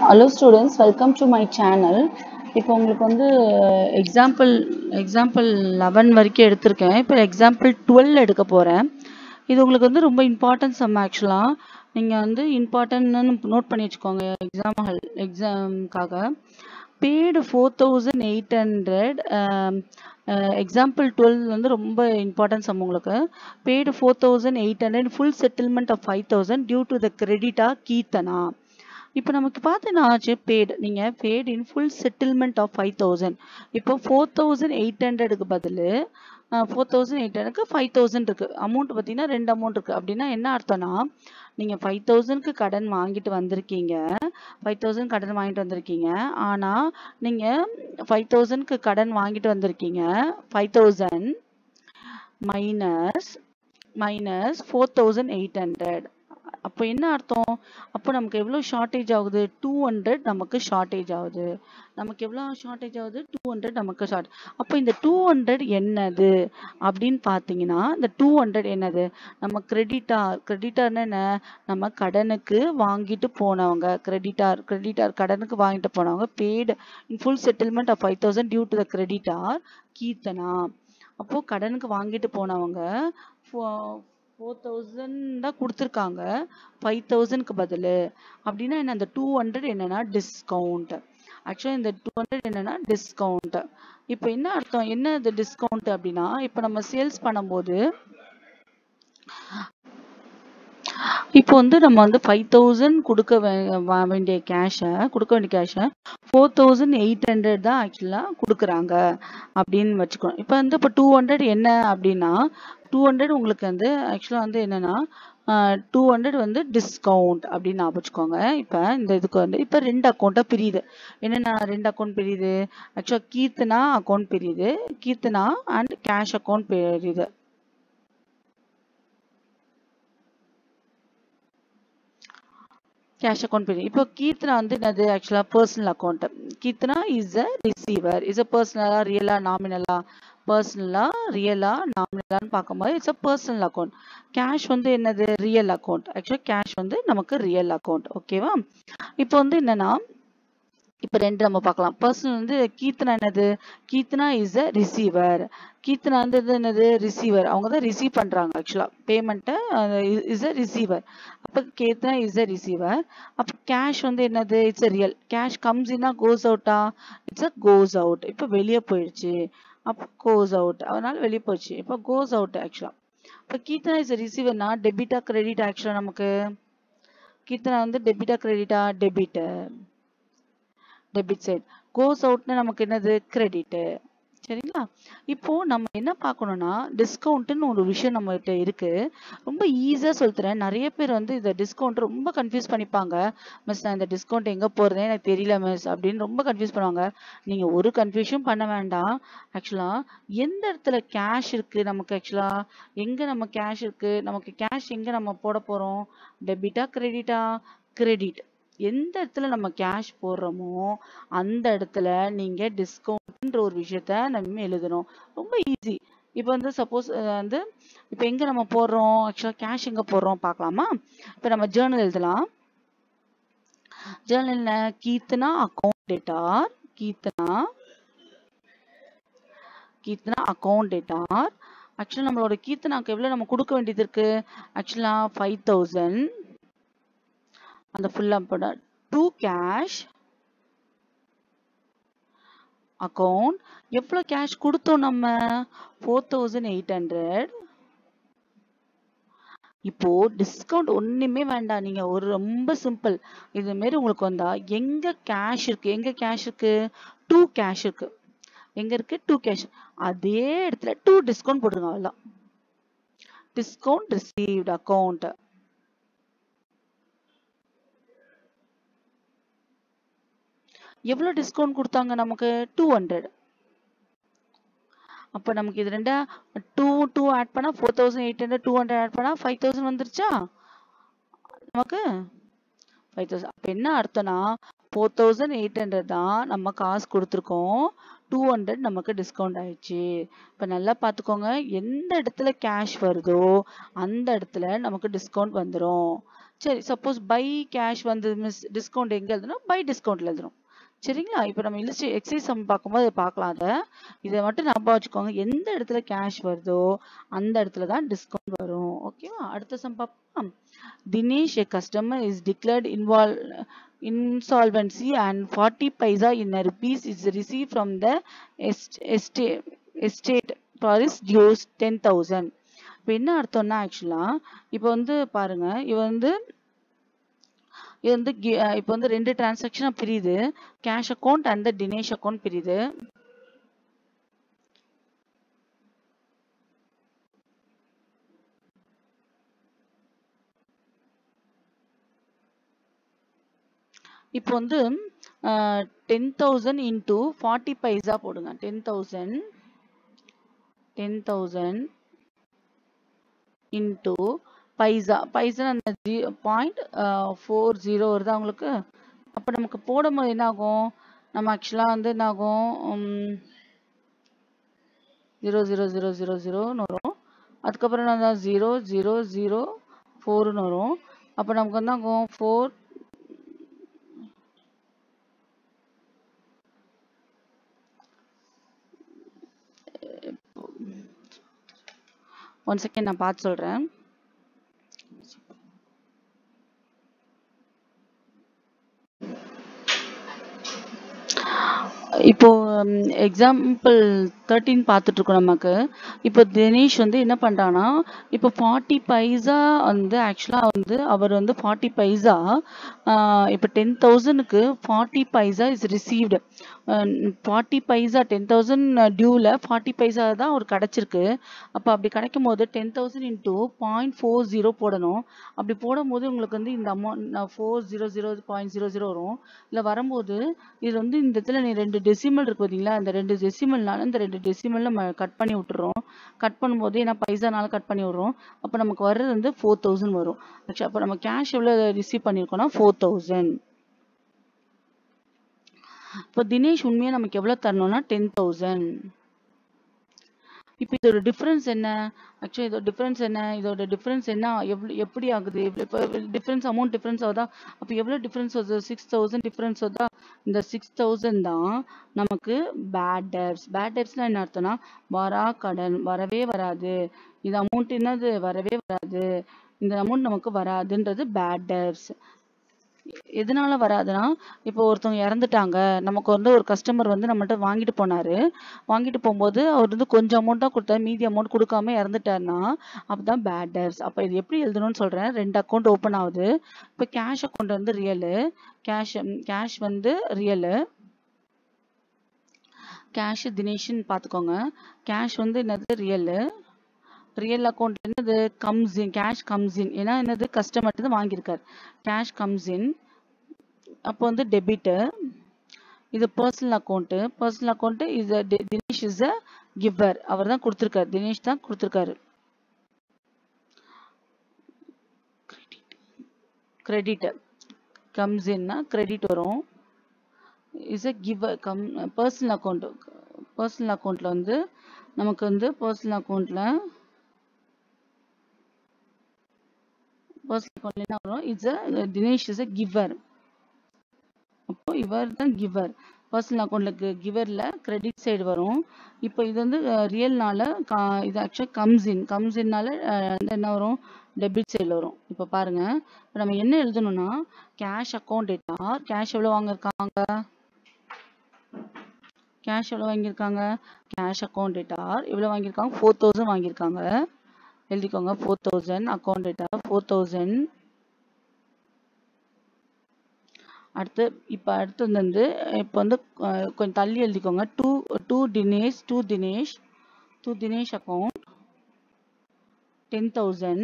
Hello students, welcome to my channel. இப்போ உங்களுக்கு வந்து எக்ஸாம்பிள் 11 வரைக்கும் எடுத்திருக்கேன். இப்போ எக்ஸாம்பிள் 12 எடுக்க போறேன். இது உங்களுக்கு வந்து ரொம்ப இம்பார்ட்டன்ட் சம் ஆக்சுவலா. நீங்க வந்து இம்பார்ட்டன்ட்னு நோட் பண்ணி வச்சுக்கோங்க எக்ஸாம்காக. paid 4800 எக்ஸாம்பிள் 12 வந்து ரொம்ப இம்பார்ட்டன்ட் சம் உங்களுக்கு. paid 4800 full settlement of 5000 due to the creditor Keerthana. இப்போ நமக்கு பார்த்தீங்கன்னா ஆச்சு paid நீங்க paid in full settlement of 5000. இப்போ 4800க்கு பதில் 4800க்கு 5000 இருக்கு. அமௌண்ட் பார்த்தீங்கன்னா ரெண்டு அமௌண்ட் இருக்கு. அப்படின்னா என்ன அர்த்தம்னா நீங்க 5000க்கு கடன் வாங்கிட்டு வந்திருக்கீங்க. 5000 கடன் வாங்கிட்டு வந்திருக்கீங்க. ஆனா நீங்க 5000க்கு கடன் வாங்கிட்டு வந்திருக்கீங்க. 5000 மைனஸ் 4800. அப்போ என்ன அர்த்தம்? அப்போ நமக்கு எவ்வளோ ஷார்ட்டேஜ் ஆகுது? 200 நமக்கு ஷார்ட்டேஜ் ஆகுது. நமக்கு எவ்வளோ ஷார்ட்டேஜ் ஆகுது? 200 நமக்கு ஷார்ட். அப்போ இந்த 200 என்னது அப்படின்னு பார்த்தீங்கன்னா இந்த 200 என்னது? நம்ம கிரெடிட்டார்னு என்ன? நம்ம கடனுக்கு வாங்கிட்டு போனவங்க. கிரெடிட்டார் கடனுக்கு வாங்கிட்டு போனவங்க paid in full settlement of 5000 due to the creditor Keerthana. அப்போ கடனுக்கு வாங்கிட்டு போனவங்க 4000 தான் கொடுத்துருக்காங்க 5000க்கு பதில். அப்படின்னா என்ன? அந்த 200 என்னன்னா டிஸ்கவுண்ட். ஆக்சுவலா இந்த 200 என்னன்னா டிஸ்கவுண்ட். இப்போ என்ன அர்த்தம்? என்ன இது டிஸ்கவுண்ட் அப்படின்னா இப்போ நம்ம சேல்ஸ் பண்ணும்போது இப்போ வந்து நம்ம வந்து 5000 கொடுக்க வேண்டிய கேஷை 4800 தான் ஆக்சுவலா கொடுக்குறாங்க அப்படின்னு வச்சுக்கணும். இப்போ வந்து இப்போ 200 என்ன அப்படின்னா 200 உங்களுக்கு வந்து ஆக்சுவலா வந்து என்னன்னா 200 வந்து டிஸ்கவுண்ட் அப்படின்னு ஞாபகம் வச்சுக்கோங்க. இப்போ இந்த இதுக்கு வந்து இப்போ ரெண்டு அக்கௌண்ட்டா பிரியுது. என்னென்ன ரெண்டு அக்கௌண்ட் பிரியுது? ஆக்சுவலா கீர்த்தனா அக்கௌண்ட் பிரியுது. கீர்த்தனா அண்ட் கேஷ் அக்கௌண்ட் பிரியுது. கேஷ் அக்கௌண்ட் பிரியுது. இப்போ கீர்த்தனா வந்து என்னது? ஆக்சுவலா personal account. Keerthana is a receiver. Is a பர்சனலா ரியலா நாமினலா? பர்சனலா ரியலா நாமினலான்னு பார்க்கும்போது it's a personal account. Cash வந்து என்னது? Real account. ஆக்சுவலா கேஷ் வந்து நமக்கு ரியல் அக்கௌண்ட். ஓகேவா? இப்போ வந்து என்னன்னா இப்போ ரெண்டு நம்ம பார்க்கலாம். பர்சனல் வந்து கீர்த்தனா என்னது? Keerthana is a receiver. Keerthana வந்து என்னது? ரிசீவர். அவங்க தான் ரிசீவ் பண்றாங்க ஆக்சுவலா பேமெண்ட்டை. Is a receiver. அப்போ கீர்த்தனா இஸ் அ ரிசீவர். அப்போ கேஷ் வந்து என்னது? It's a real. Cash comes இன்னா கோஸ் அவுட்டா? It's a goes out. இப்போ வெளியே போயிடுச்சு. அப்போ கோஸ் அவுட். அதனால வெளியே போயிடுச்சு. இப்போ கோஸ் அவுட் ஆக்சுவலா. இப்போ கீர்த்தனா இஸ் அ ரிசீவர்னா டெபிட்டா கிரெடிட் ஆக்சுவலா நமக்கு? கீர்த்தனா வந்து டெபிட்டா கிரெடிட்டா? Debit side. கோஸ் அவுட்னா நமக்கு என்னது? கிரெடிட். சரிங்களா? இப்போ நம்ம என்ன பார்க்கணும்னா டிஸ்கவுண்ட்னு ஒரு விஷயம் நம்மகிட்ட இருக்கு. ரொம்ப ஈஸியா சொல்லித்தரேன். நிறைய பேர் வந்து இந்த டிஸ்கவுண்ட் ரொம்ப கன்ஃபியூஸ் பண்ணிப்பாங்க. மிஸ் நான் இந்த டிஸ்கவுண்ட் எங்க போறதே எனக்கு தெரியல மிஸ் அப்படின்னு ரொம்ப கன்ஃபியூஸ் பண்ணுவாங்க. நீங்க ஒரு கன்ஃபியூஷன் பண்ண வேண்டாம். ஆக்சுவலா எந்த இடத்துல கேஷ் இருக்கு நமக்கு? ஆக்சுவலா எங்க நம்ம கேஷ் இருக்கு? நமக்கு கேஷ் எங்க நம்ம போட போறோம்? டெபிட்டா கிரெடிட்டா? கிரெடிட். எந்த இடத்துல நம்ம கேஷ் போடுறோமோ அந்த இடத்துல நீங்க டிஸ்கவுண்ட்ன்ற ஒரு விஷயத்த நம்ம எழுதணும். ரொம்ப ஈஸி. இப்போ வந்து சப்போஸ் வந்து இப்போ எங்க நம்ம போடுறோம்? ஆக்சுவலா கேஷ் எங்க போடுறோம் பார்க்கலாமா? இப்போ நம்ம ஜேர்னல் எழுதலாம். ஜேர்னல் என்ன? Keerthana account debtor. Keerthana account debtor. ஆக்சுவலா நம்மளோட கீர்த்தனாக்கு எவ்வளவு நம்ம கொடுக்க வேண்டியது இருக்கு? ஆக்சுவலா 5000 அந்த ஃபுல்லா போட டு கேஷ் அக்கௌண்ட். எவ்வளவு கேஷ் கொடுத்தோம் நம்ம? 4800. இப்போ டிஸ்கவுண்ட் ஒண்ணுமே வேண்டாம். நீங்க ஒரு ரொம்ப சிம்பிள். இது மாரி உங்களுக்கு வந்தா எங்க கேஷ் இருக்கு? எங்க கேஷ் இருக்கு? 2 கேஷ் இருக்கு. எங்க இருக்கு? 2 கேஷ். அதே இடத்துல 2 டிஸ்கவுண்ட் போட்டுருங்க. அவ்வளவுதான். Discount received account. எவ்வளவு டிஸ்கவுண்ட் கொடுத்தாங்க நமக்கு? 200. அப்ப நமக்கு இது ரெண்டா 2 ஆட் பண்ணா 4800 200 ஆட் பண்ணா 5000 வந்துருச்சா? நமக்கு 5000. அப்ப என்ன அர்த்தம்னா 4800 தான் நம்ம காசு கொடுத்துருக்கோம். 200 நமக்கு டிஸ்கவுண்ட் ஆயிடுச்சு. இப்ப நல்லா பாத்துக்கோங்க. எந்த இடத்துல கேஷ் வருதோ அந்த இடத்துல நமக்கு டிஸ்கவுண்ட் வந்துரும். சரி, சப்போஸ் பை கேஷ் வந்து மிஸ் டிஸ்கவுண்ட் எங்க எழுதணும், பை டிஸ்கவுண்ட்ல எழுதணும். சரிங்களா? இப்போ நம்ம எக்ஸைஸ் சம் பார்க்கும்போது பார்க்கலாம். இதை மட்டும் ஞாபகம் வச்சுக்கோங்க. எந்த இடத்துல கேஷ் வருதோ அந்த இடத்துல தான் டிஸ்கவுண்ட் வரும். ஓகேவா? அடுத்த சம் பார்ப்போம். Dinesh, a customer, is declared insolvency and 40 paisa in a rupees is received from the estate for his dues 10,000. இப்போ என்ன அர்த்தம்னா ஆக்சுவலா இப்போ வந்து பாருங்க, இது வந்து இப்போ வந்து ரெண்டு டிரான்சாக்ஷனா பிரியுது. Cash account and Dinesh account பிரியுது. இப்போ வந்து 10,000 into 40 பைசா போடுங்க. 10,000 into பைசா. பைசா அந்த 0.40 வருதா உங்களுக்கு? அப்போ நமக்கு போடும்போது என்ன ஆகும், நம்ம ஆக்சுவலா வந்து என்ன ஆகும், 0.0000 வரும். அதுக்கப்புறம் என்ன 0.004 வரும். அப்போ நமக்கு என்ன ஆகும், 4 1 செகண்ட் நான் பார்த்து சொல்றேன். இப்போ எக்ஸாம்பிள் 13 பார்த்துட்டு இருக்கோம் நமக்கு. இப்போ தினேஷ் வந்து என்ன பண்றானா, இப்போ 40 பைசா வந்து ஆக்சுவலா வந்து அவர் வந்து 40 பைசா இப்போ 10,000க்கு 40 பைசா இஸ் ரிசீவ்டு. 40 பைசா 10,000 டியூல 40 பைசா தான் அவர் கிடைச்சிருக்கு. அப்போ அப்படி கிடைக்கும் போது 10,000 into 0.40 போடணும். அப்படி போடும்போது உங்களுக்கு வந்து இந்த அமௌண்ட் 400.00 வரும். இல்லை வரும்போது இது வந்து இந்த இடத்துல நீ 2 டெசிமல் இருக்கு பார்த்தீங்களா, இந்த 2 டெசிமல்னால இந்த 2 டெசிமல் நம்ம கட் பண்ணி விட்டுறோம். கட் பண்ணும்போது ஏன்னா பைசானால கட் பண்ணி விடுறோம். அப்போ நமக்கு வர்றது வந்து 4,000 வரும். ஆக்சுவலி அப்போ நம்ம கேஷ் எவ்வளோ ரிசீவ் பண்ணியிருக்கோம்னா 4,000. இப்போ தினேஷ் உண்மையாக நமக்கு எவ்வளோ தரணும்னா 10,000. இப்போ இதோட டிஃபரன்ஸ் என்ன, ஆக்சுவலி இதோட டிஃபரன்ஸ் என்ன எப்படி ஆகுது, இப்போ டிஃபரன்ஸ் அமௌண்ட் டிஃபரன்ஸ் ஆகுதா, அப்போ எவ்வளோ டிஃபரன்ஸ் வருது, 6,000 டிஃபரன்ஸ் வருதா. இந்த 6,000 தான் நமக்கு பேட் டெப்ட்ஸ். பேட் டெப்ட்ஸ்னா என்ன அர்த்தம்னா வரா கடன், வரவே வராது. இந்த அமௌண்ட் என்னது வரவே வராது, இந்த அமௌண்ட் நமக்கு வராதுன்றது பேட் டெப்ட்ஸ். எதனால வராதுன்னா, இப்போ ஒருத்தவங்க இறந்துட்டாங்க, நமக்கு வந்து ஒரு கஸ்டமர் வந்து நம்மகிட்ட வாங்கிட்டு போனாரு. வாங்கிட்டு போகும்போது அவர் வந்து கொஞ்சம் அமௌண்ட் தான் கொடுத்தாரு, மீதி அமௌண்ட் கொடுக்காம இறந்துட்டாருன்னா அப்பதான் பேட் டெப்ட்ஸ். அப்போ இது எப்படி எழுதணும்னு சொல்றேன். 2 அக்கௌண்ட் ஓப்பன் ஆகுது. இப்போ கேஷ் அக்கௌண்ட் வந்து ரியலு, கேஷ் வந்து ரியலு, கேஷ் தினேஷ்னு பார்த்துக்கோங்க. கேஷ் வந்து என்னது ரியலு. ரியல் அக்கௌண்ட் என்னது comes in, cash comes in. ஏன்னா என்னது கஸ்டமர்ட்டு தான் வாங்கியிருக்காரு, கேஷ் கம்ஸ் இன். அப்போ வந்து டெபிட். இது personal account is Dinesh is a giver. அவர் தான் கொடுத்துருக்காரு, தினேஷ் தான் கொடுத்துருக்காரு. கிரெடிட் கம்ஸ் இன்னா கிரெடிட் வரும். Is a giver. பர்சனல் அக்கௌண்ட்ல வந்து நமக்கு வந்து பர்சனல் அக்கௌண்ட்ல என்ன வரும், தினேஷ் இஸ் அ கிவர். அப்போ இவர் தான் கிவர். பர்சனல் அக்கௌண்ட்ல கிவர்ல கிரெடிட் சைடு வரும். இப்போ இது வந்து ரியல்னால இது ஆக்சுவலா கம்ஸ்இன்னால என்ன வரும், டெபிட் சைடில் வரும். இப்போ பாருங்க, இப்போ நம்ம என்ன எழுதணும்னா கேஷ் அக்கௌண்ட் டேட்டார். கேஷ் எவ்வளோ வாங்கியிருக்காங்க, கேஷ் அக்கௌண்ட் டேட்டார் எவ்வளோ வாங்கியிருக்காங்க, 4,000 வாங்கியிருக்காங்க. எழுதிக்கோங்க 4,000 அக்கௌண்ட் டேட்டார் 4,000. அடுத்து வந்து இப்போ வந்து கொஞ்சம் தள்ளி எழுதிக்கோங்க. To Dinesh account 10,000.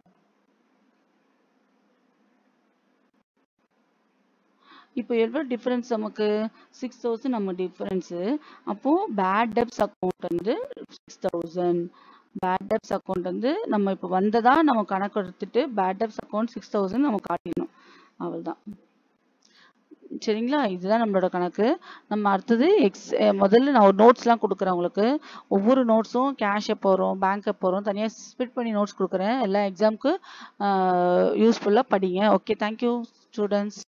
இப்போ எவ்வளோ டிஃபரன்ஸ் நமக்கு 6,000 நம்ம டிஃபரன்ஸு. அப்போ பேட் டெப்ட்ஸ் அக்கௌண்ட் வந்து 6,000. பேட் டெப்ட்ஸ் அக்கௌண்ட் வந்து நம்ம இப்போ வந்ததா நம்ம கணக்கு எடுத்துட்டு பேட் டெப்ட்ஸ் அக்கௌண்ட் 6,000 நம்ம காட்டிடணும். அவ்வளோதான். சரிங்களா? இதுதான் நம்மளோட கணக்கு. நம்ம அடுத்தது முதல்ல நான் ஒரு நோட்ஸ்லாம் குடுக்குறேன் உங்களுக்கு. ஒவ்வொரு நோட்ஸும் கேஷ் எப்போ வரும், பேங்க் எப்போ வரும் தனியா ஸ்ப்ளிட் பண்ணி நோட்ஸ் குடுக்குறேன். எல்லா எக்ஸாம்க்கு யூஸ்ஃபுல்லா படிங்க. ஓகே. Thank you students.